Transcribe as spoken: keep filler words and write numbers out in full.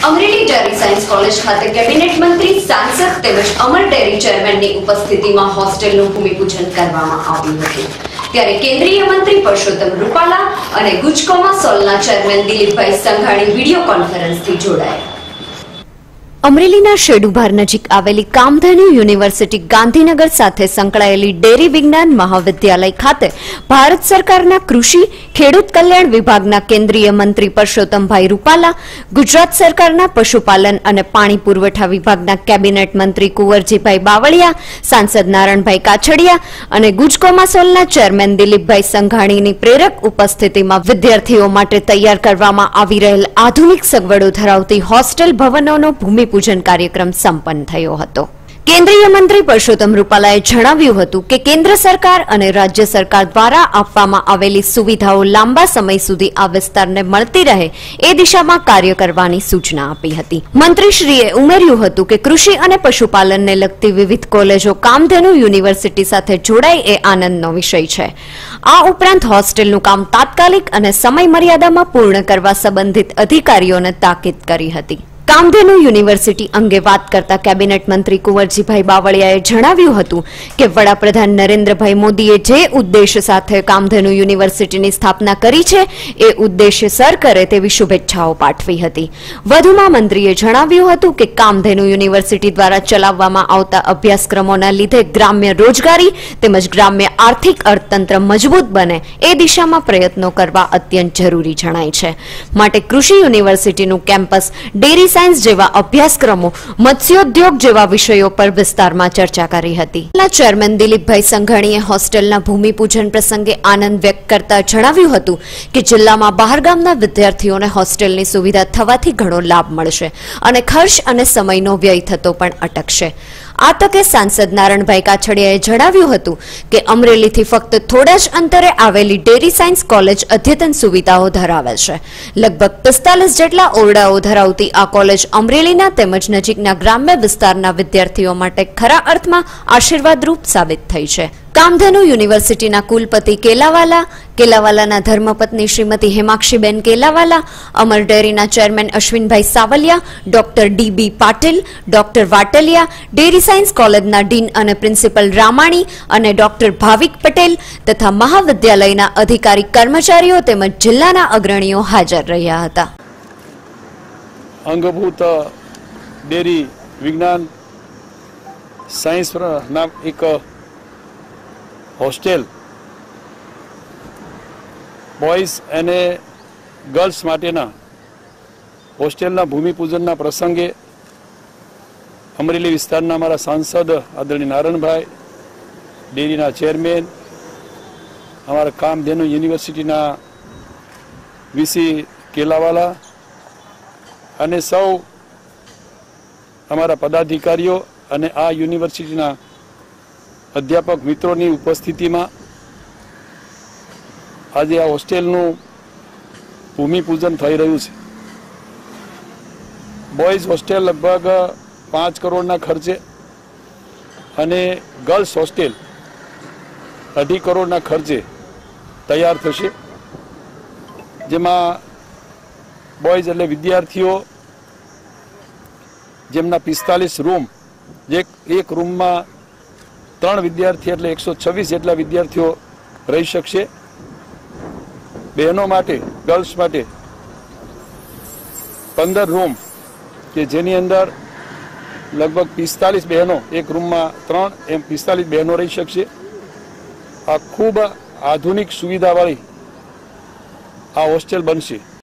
Amreli dairy science college खाते cabinet मंत्री सांसद तेमज अमर डेरी चेरमेननी उपस्थितिमां होस्टेलनुं भूमिपूजन करवामां આવ્યું હતું। ત્યારે કેન્દ્રીય મંત્રી પરસોત્તમ રૂપાલા અને ગુજકોમા સોલના ચેરમેન દિલીપભાઈ સંઘાણી વિડિયો કોન્ફરન્સથી જોડાયા। અમરેલીના શેડુભાર નજીક આવેલી કામધેનુ યુનિવર્સિટી ગાંધીનગર સાથે સંકળાયેલી ડેરી વિજ્ઞાન મહાવિદ્યાલય ખાતે ભારત સરકારના કૃષિ ખેડૂત કલ્યાણ વિભાગના કેન્દ્રીય મંત્રી પરસોત્તમભાઈ રૂપાલા, ગુજરાત સરકારના પશુપાલન અને પાણી પુરવઠા વિભાગના કેબિનેટ મંત્રી કુંવરજીભાઈ બાવળિયા, સાંસદ નારણભાઈ કાછડિયા અને ગુજકોમાસોલના ચેરમેન દિલીપભાઈ સંઘાણીની પ્રેરક ઉપસ્થિતિમાં વિદ્યાર્થીઓ માટે તૈયાર કરવામાં આવી રહેલ આધુનિક સગવડો ધરાવતી હોસ્ટેલ ભવનોનો ભૂમિ પૂજન કાર્યક્રમ સંપન્ન થયો હતો। કેન્દ્રીય મંત્રી પરસોત્તમ રૂપાલાએ જણાવ્યું હતું કે કેન્દ્ર સરકાર અને રાજ્ય સરકાર દ્વારા આપવામાં આવેલી સુવિધાઓ લાંબા સમય સુધી આ વિસ્તારને મળતી રહે એ દિશામાં કાર્ય કરવાની સૂચના આપી હતી। મંત્રીશ્રીએ ઉમેર્યું હતું કે કૃષિ અને પશુપાલનને લગતી વિવિધ કોલેજો કામધેનુ યુનિવર્સિટી સાથે જોડાય એ આનંદનો વિષય છે। આ ઉપરાંત હોસ્ટેલનું કામ તાત્કાલિક અને સમય મર્યાદામાં પૂર્ણ કરવા સંબંધિત અધિકારીઓને તાકીદ કરી હતી। કામધેનુ યુનિવર્સિટી અંગે વાત કરતા કેબિનેટ મંત્રી કુંવરજીભાઈ બાવળિયાએ જણાવ્યું હતું કે વડાપ્રધાન નરેન્દ્રભાઈ મોદીએ જે ઉદ્દેશ્ય સાથે કામધેનુ યુનિવર્સિટીની સ્થાપના કરી છે એ ઉદ્દેશ્ય સર કરે તેવી શુભેચ્છાઓ પાઠવી હતી। વધુમાં મંત્રીએ જણાવ્યું હતું કે કામધેનુ યુનિવર્સિટી દ્વારા ચલાવવામાં આવતા અભ્યાસક્રમોના લીધે ગ્રામ્ય રોજગારી તેમજ ગ્રામ્ય આર્થિક અર્થતંત્ર મજબૂત બને એ દિશામાં પ્રયત્નો કરવા અત્યંત જરૂરી જણાય છે। માટે કૃષિ યુનિવર્સિટીનું કેમ્પસ ડેરી સાયન્સ જેવા અભ્યાસક્રમો, મત્સ્યોદ્યોગ જેવા વિષયો પર વિસ્તારમાં ચર્ચા કરી હતી। ચેરમેન દિલીપભાઈ સંઘાણીએ હોસ્ટેલના ભૂમિપૂજન પ્રસંગે આનંદ વ્યક્ત કરતા જણાવ્યું હતું કે જિલ્લામાં બહારગામના વિદ્યાર્થીઓને હોસ્ટેલની સુવિધા થવાથી ઘણો લાભ મળશે અને ખર્ચ અને સમયનો વ્યય થતો પણ અટકશે। આ તકે સાંસદ નારણભાઈ કાછડિયાએ જણાવ્યું હતું કે અમરેલીથી ફક્ત થોડા જ અંતરે આવેલી ડેરી સાયન્સ કોલેજ અદ્યતન સુવિધાઓ ધરાવે છે। લગભગ પિસ્તાલીસ જેટલા ઓરડાઓ ધરાવતી આ કોલેજ અમરેલીના તેમજ નજીકના ગ્રામ્ય વિસ્તારના વિદ્યાર્થીઓ માટે ખરા અર્થમાં આશીર્વાદરૂપ સાબિત થઈ છે। કામધેનુ યુનિવર્સિટીના કુલપતિ કેલાવાલા, કેલાવાલાના ધર્મપત્ની શ્રીમતી હેમાક્ષીબેન કેલાવાલા, અમર ડેરીના chairman Ashwinbhai Savaliya, doctor D B Patil, doctor Vataliya, dairy science કોલેજના ડીન અને પ્રિન્સિપલ રામાણી અને ડોક્ટર ભાવિક પટેલ તથા મહાવિદ્યાલયના અધિકારી કર્મચારીઓ તેમજ જિલ્લાના અગ્રણીઓ હાજર રહ્યા હતા। અંગભૂત ડેરી વિજ્ઞાન સાયન્સ નામ એક હોસ્ટેલ બોયઝ અને ગર્લ્સ માટેના હોસ્ટેલના ભૂમિપૂજનના પ્રસંગે અમરેલી વિસ્તારના અમારા સાંસદ આદરણીય નારણભાઈ, ડેરીના ચેરમેન, અમારા કામધેનુ યુનિવર્સિટીના વીસી કેલાવાલા અને સૌ અમારા પદાધિકારીઓ અને આ યુનિવર્સિટીના અધ્યાપક મિત્રોની ઉપસ્થિતિમાં આજે આ હોસ્ટેલનું ભૂમિપૂજન થઈ રહ્યું છે। બોયઝ હોસ્ટેલ લગભગ પાંચ કરોડના ખર્ચે અને ગર્લ્સ હોસ્ટેલ અઢી કરોડના ખર્ચે તૈયાર થશે, જેમાં બોયઝ એટલે વિદ્યાર્થીઓ જેમના પિસ્તાલીસ રૂમ, જે એક રૂમમાં ત્રણ વિદ્યાર્થી એટલે એકસો છવ્વીસ જેટલા વિદ્યાર્થીઓ રહી શકશે। બહેનો માટે, ગર્લ્સ માટે પંદર રૂમ કે જેની અંદર લગભગ પિસ્તાલીસ બહેનો, એક રૂમમાં ત્રણ એમ પિસ્તાલીસ બહેનો રહી શકશે। આ ખૂબ આધુનિક સુવિધાવાળી આ હોસ્ટેલ બનશે।